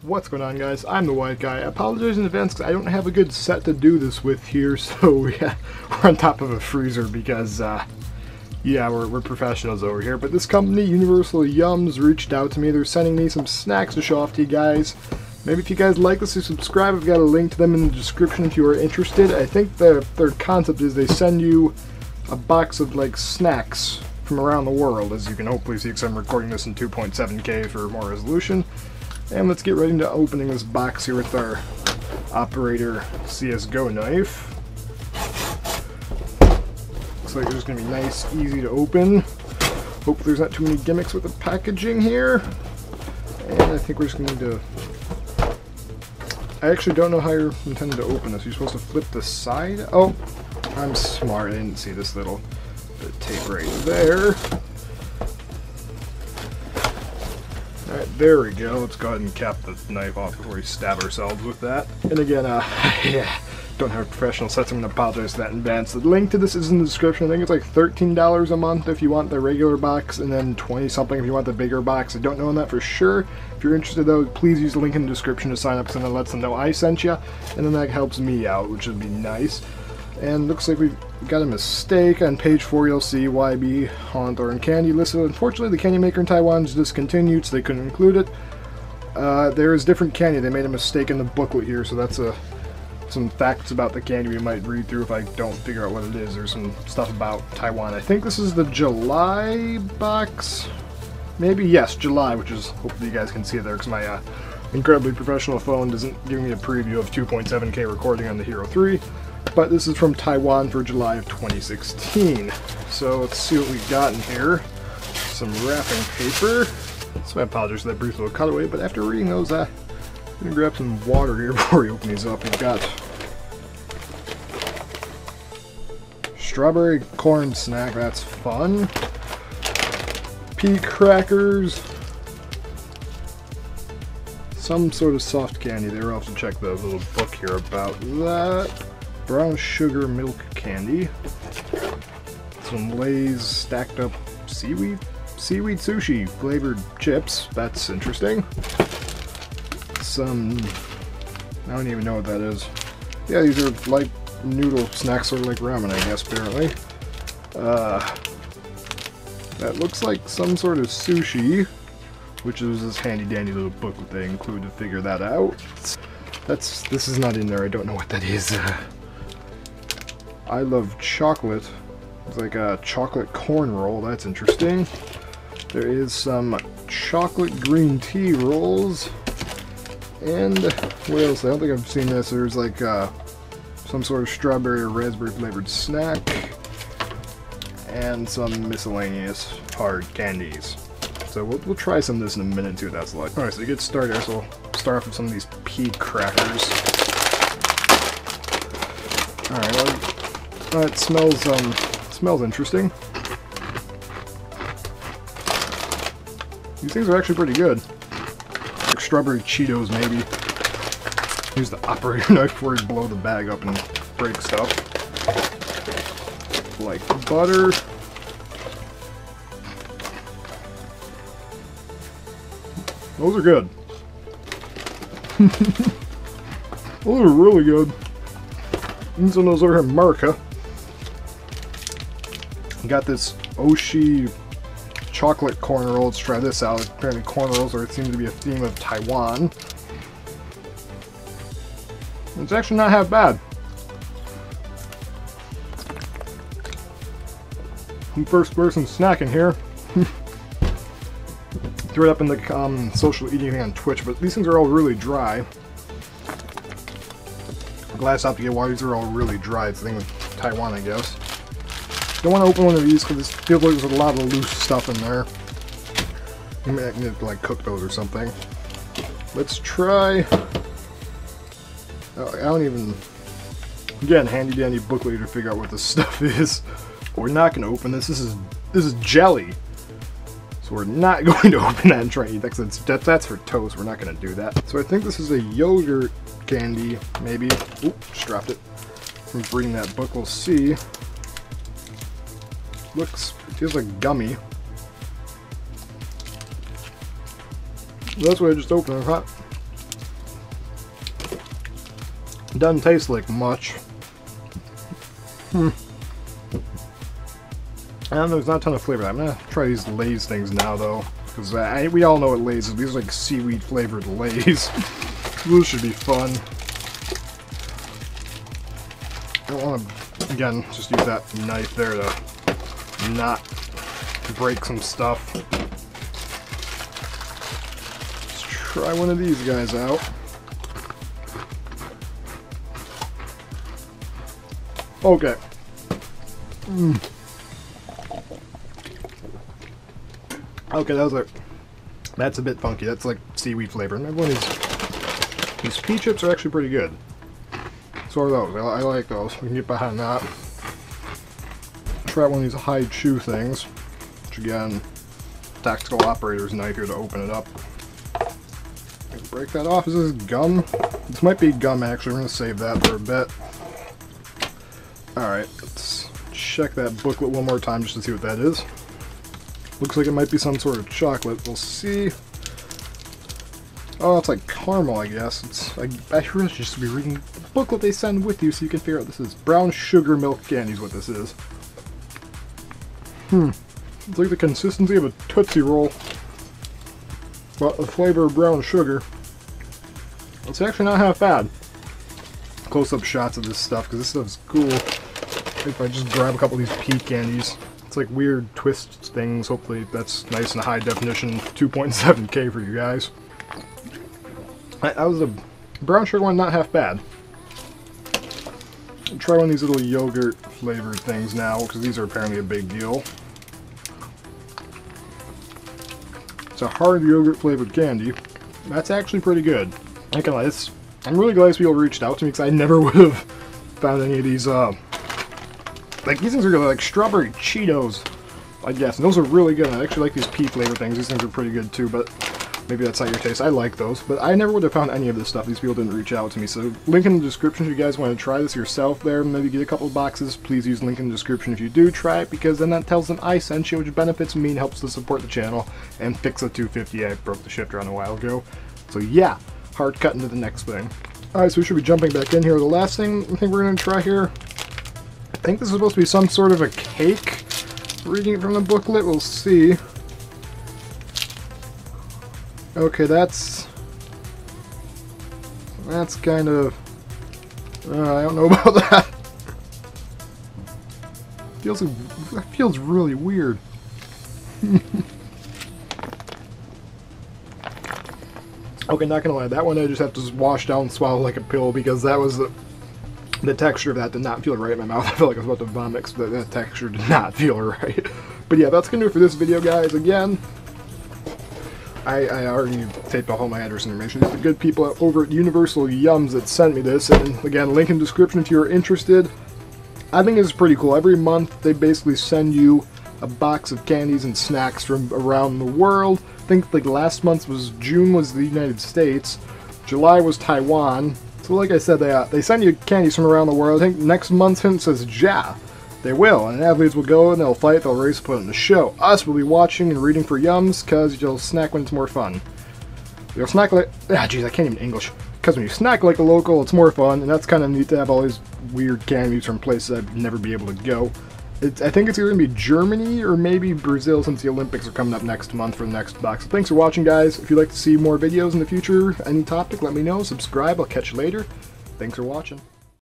What's going on, guys? I'm the White Guy. I apologize in advance because I don't have a good set to do this with here, so yeah, we're on top of a freezer because, yeah, we're professionals over here. But this company, Universal Yums, reached out to me. They're sending me some snacks to show off to you guys. Maybe if you guys like this, you subscribe. I've got a link to them in the description if you are interested. I think their concept is they send you a box of, like, snacks from around the world, as you can hopefully see because I'm recording this in 2.7K for more resolution. And let's get right into opening this box here with our operator CSGO knife. Looks like it's going to be nice, easy to open. Hope there's not too many gimmicks with the packaging here. And I think we're just going to need to... I actually don't know how you're intended to open this. You're supposed to flip the side? Oh, I'm smart. I didn't see this little bit of tape right there. Alright, there we go. Let's go ahead and cap the knife off before we stab ourselves with that. And again, yeah, don't have a professional set, so I'm going to apologize for that in advance. The link to this is in the description. I think it's like $13 a month if you want the regular box, and then 20-something if you want the bigger box. I don't know on that for sure. If you're interested, though, please use the link in the description to sign up, because then it lets them know I sent you, and then that helps me out, which would be nice. And looks like we've got a mistake. On page 4 you'll see YB Hawthorne Candy listed. Unfortunately, the candy maker in Taiwan is discontinued, so they couldn't include it. There is different candy. They made a mistake in the booklet here, so that's some facts about the candy we might read through if I don't figure out what it is. There's some stuff about Taiwan. I think this is the July box. Maybe, yes, July, which is, hopefully you guys can see it there because my incredibly professional phone doesn't give me a preview of 2.7K recording on the Hero 3. But this is from Taiwan for July of 2016. So let's see what we've got in here. Some wrapping paper. So I apologize for that brief little cutaway, but after reading those, I'm going to grab some water here before we open these up. We've got strawberry corn snack, that's fun. Pea crackers. Some sort of soft candy. They were also check the little book here about that. Brown sugar milk candy. Some Lay's stacked up seaweed sushi flavored chips. That's interesting. Some, I don't even know what that is. Yeah, these are light noodle snacks, sort of like ramen, I guess, apparently. That looks like some sort of sushi, which is this handy dandy little booklet they include to figure that out. This is not in there. I don't know what that is. I love chocolate. It's like a chocolate corn roll. That's interesting. There is some chocolate green tea rolls. And what else? I don't think I've seen this. There's like some sort of strawberry or raspberry flavored snack. And some miscellaneous hard candies. So we'll try some of this in a minute and see what that's like. Alright, so to get started, so we'll start off with some of these pea crackers. Alright, well, it smells interesting. These things are actually pretty good. Like strawberry Cheetos, maybe. Use the operator knife before we blow the bag up and break stuff. Like butter. Those are good. Those are really good. And some of those over here in America. Got this Oshi chocolate corn roll. Let's try this out. Apparently corn rolls seem to be a theme of Taiwan. It's actually not half bad. I'm first person snacking here. Threw it up in the social eating thing on Twitch, but these things are all really dry. Glass out to get water, these are all really dry. It's the thing with Taiwan, I guess. Don't want to open one of these because it feels like there's a lot of loose stuff in there. You might need to like cook those or something. Let's try. I don't even. Again, handy dandy booklet to figure out what this stuff is. But we're not going to open this. This is jelly. So we're not going to open that and try and eat that because that's for toast. We're not going to do that. So I think this is a yogurt candy, maybe. Oop, just dropped it. From reading that book, we'll see. Feels like gummy. That's what I just opened. Doesn't taste like much. And there's not a ton of flavor. I'm gonna try these Lay's things now, though, because we all know what Lay's is. These are like seaweed flavored Lay's. Those should be fun. I don't want to, again, just use that knife there to not break some stuff. Let's try one of these guys out. Okay. Okay, that's a bit funky. That's like seaweed flavor. And everyone these pea chips are actually pretty good. So are those. I like those. We can get behind that. Try one of these high chew things. Which again, tactical operator's knife here to open it up. Break that off. Is this gum? This might be gum actually. We're going to save that for a bit. Alright, let's check that booklet one more time just to see what that is. Looks like it might be some sort of chocolate. We'll see. Oh, it's like caramel, I guess. I really should be reading the booklet they send with you so you can figure out this is. Brown sugar milk candy is what this is. It's like the consistency of a Tootsie Roll, but the flavor of brown sugar. It's actually not half bad. Close-up shots of this stuff, because this stuff's cool. If I just grab a couple of these pea candies. It's like weird twist things. Hopefully that's nice and high definition. 2.7K for you guys. That was a brown sugar one, not half bad. I'll try one of these little yogurt flavored things now, because these are apparently a big deal. It's a hard yogurt flavored candy. That's actually pretty good. I can't lie, I'm really glad people reached out to me, because I never would have found any of these, like, these things are like strawberry Cheetos, I guess. And those are really good. I actually like these pea flavor things. These things are pretty good too, but maybe that's not your taste. I like those, but I never would have found any of this stuff. These people didn't reach out to me. So link in the description if you guys want to try this yourself there. Maybe get a couple of boxes. Please use link in the description if you do try it, because then that tells them I sent you, which benefits me and helps to support the channel and fix the 250 I broke the shifter on a while ago. So yeah, hard cut into the next thing. Alright, so we should be jumping back in here. The last thing I think we're going to try here, I think this is supposed to be some sort of a cake. Reading it from the booklet, we'll see. Okay, that's kind of... I don't know about that. That feels really weird. Okay, not gonna lie, that one I just have to wash down and swallow like a pill, because that was the texture of that did not feel right in my mouth. I felt like I was about to vomit, because that texture did not feel right. But yeah, that's gonna do it for this video, guys. Again, I already taped all my address information. These are the good people over at Universal Yums that sent me this, and again, link in the description if you're interested. I think it's pretty cool. Every month they basically send you a box of candies and snacks from around the world. I think like last month was June was the United States, July was Taiwan. So like I said, they send you candies from around the world. I think next month's hint says ja. They will, and athletes will go and they'll fight, they'll race, put on the show. Us will be watching and reading for Yums, because you'll snack when it's more fun. You'll snack like... Ah, jeez, I can't even English. Because when you snack like a local, it's more fun, and that's kind of neat to have all these weird candies from places I'd never be able to go. I think it's either going to be Germany or maybe Brazil, since the Olympics are coming up next month for the next box. So thanks for watching, guys. If you'd like to see more videos in the future, any topic, let me know. Subscribe. I'll catch you later. Thanks for watching.